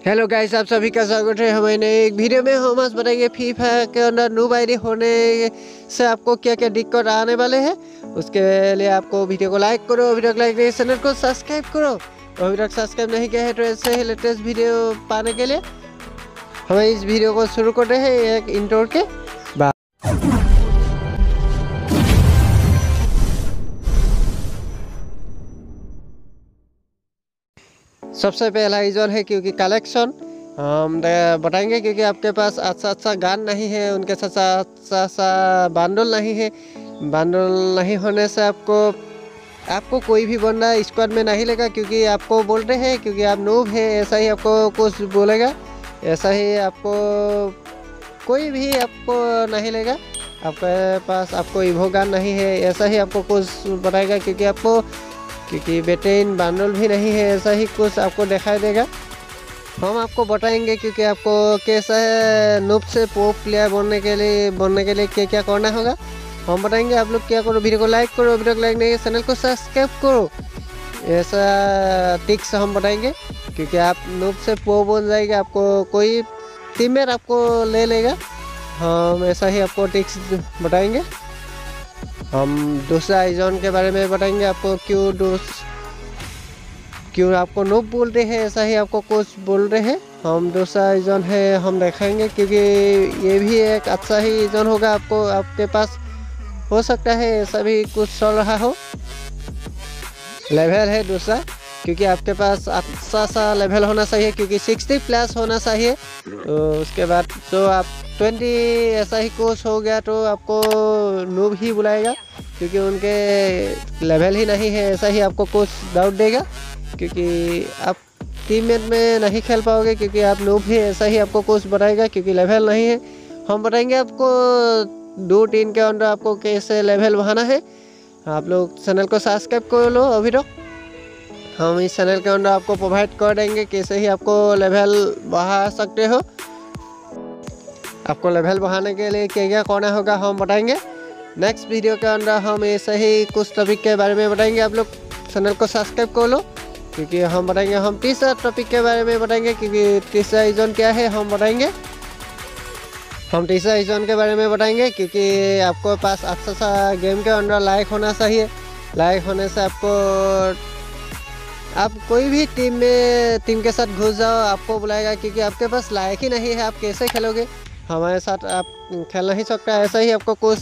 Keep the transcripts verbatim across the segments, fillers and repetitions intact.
Hello guys, आप सभी का स्वागत है हमारे नए एक वीडियो में। हम आज बताएंगे फ्री फायर के अंदर नूब आईडी होने से आपको क्या क्या दिक्कत आने वाले हैं। उसके लिए आपको वीडियो को लाइक करो, वीडियो को लाइक नहीं, चैनल को सब्सक्राइब करो। अभी तक सब्सक्राइब नहीं किया है तो ऐसे ही लेटेस्ट वीडियो पाने के लिए हम इस वीडियो को शुरू करते हैं एक इंट्रो के बाद। सबसे पहला रीज़न है क्योंकि कलेक्शन हम बताएंगे, क्योंकि आपके पास अच्छा अच्छा गान नहीं है, उनके साथ अच्छा अच्छा बंडल नहीं है। बंडल नहीं होने से आपको आपको कोई भी बंदा स्क्वाड में नहीं लेगा, क्योंकि आपको बोलते हैं क्योंकि आप नूब है, ऐसा ही आपको कुछ बोलेगा, ऐसा ही आपको कोई भी आपको नहीं लेगा। आपके पास आपको इवो गान नहीं है, ऐसा ही आपको कुछ बताएगा, क्योंकि आपको क्योंकि बेटेन बंडल भी नहीं है, ऐसा ही कुछ आपको दिखाई देगा। हम आपको बताएंगे क्योंकि आपको कैसा है नूब से प्रो प्लेयर बनने के लिए बनने के लिए क्या क्या करना होगा हम बताएंगे। आप लोग क्या करो, वीडियो को लाइक करो, वीडियो को लाइक नहीं चैनल को सब्सक्राइब करो, ऐसा टिक्स हम बताएंगे। क्योंकि आप नूब से प्रो बन जाएगा, आपको कोई टीममेट आपको ले लेगा। हम ऐसा ही आपको टिक्स बताएंगे। हम दूसरा रीज़न के बारे में बताएंगे आपको, क्यों दूस क्यों आपको नूब बोलते हैं, ऐसा ही आपको कुछ बोल रहे हैं। हम दूसरा रीज़न है हम देखेंगे, क्योंकि ये भी एक अच्छा ही रीज़न होगा। आपको आपके पास हो सकता है ऐसा भी कुछ चल रहा हो। लेवल है दूसरा, क्योंकि आपके पास अच्छा सा लेवल होना चाहिए, क्योंकि सिक्सटी प्लस होना चाहिए। तो उसके बाद तो आप ट्वेंटी ऐसा ही कोर्स हो गया तो आपको नूब ही बुलाएगा, क्योंकि उनके लेवल ही नहीं है, ऐसा ही आपको कुछ डाउट देगा, क्योंकि आप टीममेट में नहीं खेल पाओगे, क्योंकि आप नूब ही, ऐसा ही आपको कुछ बताएगा, क्योंकि लेवल नहीं है। हम बताएंगे आपको दो टीम के अंदर आपको कैसे लेवल बढ़ाना है। आप लोग चैनल को सब्सक्राइब कर लो अभी तक। हम इस चैनल के अंदर आपको प्रोवाइड कर देंगे कैसे ही आपको लेवल बढ़ा सकते हो। आपको लेवल बढ़ाने के लिए क्या क्या करना होगा हम बताएंगे। नेक्स्ट वीडियो के अंदर हम ऐसे ही कुछ टॉपिक के बारे में बताएंगे। आप लोग चैनल को सब्सक्राइब कर लो, क्योंकि हम बताएंगे हम तीसरा टॉपिक के बारे में बताएंगे, क्योंकि तीसरा रीज़न क्या है हम बताएंगे। हम तीसरा रीज़न के बारे में बताएंगे, क्योंकि आपको पास अच्छा सा गेम के अंदर लाइक होना चाहिए। लाइक होने से आपको आप कोई भी टीम में टीम के साथ घुस जाओ, आपको बुलाएगा, क्योंकि आपके पास लायक ही नहीं है। आप कैसे खेलोगे, हमारे साथ आप खेल नहीं सकता। ऐसा ही आपको कुछ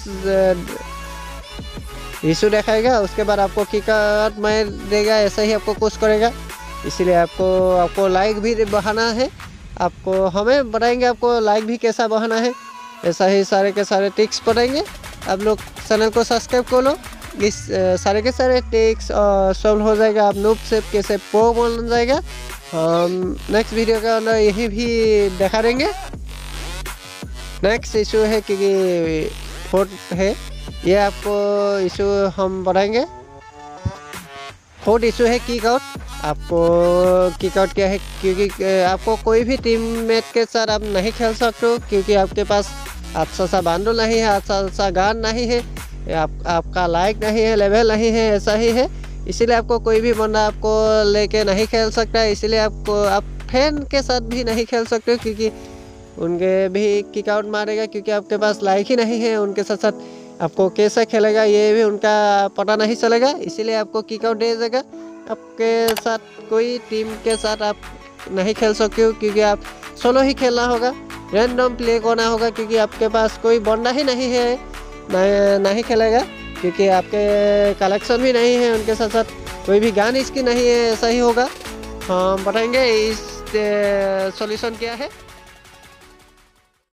इशू दिखाएगा, उसके बाद आपको किक मार देगा, ऐसा ही आपको कुछ करेगा। इसीलिए आपको आपको लाइक भी बढ़ाना है। आपको हमें बताएंगे आपको लाइक भी कैसा बढ़ाना है, ऐसा ही सारे के सारे टिक्स बताएंगे। आप लोग चैनल को सब्सक्राइब कर लो, इस सारे के सारे टिक्स सॉल्व हो जाएगा। आप नूब से कैसे प्रो बन जाएगा हम नेक्स्ट वीडियो के अंदर यही भी दिखा देंगे। नेक्स्ट इशू है क्योंकि फोर्थ है, ये आपको इशू हम बताएंगे। फोर्थ इशू है किक आउट। आपको किक आउट क्या है, क्योंकि आपको कोई भी टीममेट के साथ आप नहीं खेल सकते हो, क्योंकि आपके पास अच्छा सा बंडल नहीं है, अच्छा अच्छा गान नहीं है, आप आपका लाइक नहीं है, लेवल नहीं है, ऐसा ही है। इसीलिए आपको कोई भी बंदा आपको लेके नहीं खेल सकता। इसीलिए आपको आप फैन के साथ भी नहीं खेल सकते हो, क्योंकि उनके भी किक आउट मारेगा, क्योंकि आपके पास लाइक ही नहीं है। उनके साथ साथ आपको कैसे खेलेगा ये भी उनका पता नहीं चलेगा, इसीलिए आपको किक आउट दे देगा। आपके साथ कोई टीम के साथ आप नहीं खेल सकते हो, क्योंकि आप सोलो ही खेलना होगा, रैंडम प्ले करना होगा, क्योंकि आपके पास कोई बंदा ही नहीं है, नहीं, नहीं खेलेगा, क्योंकि आपके कलेक्शन भी नहीं है। उनके साथ साथ कोई भी गान इसकी नहीं है, ऐसा ही होगा। हम बताएंगे इस सॉल्यूशन क्या है।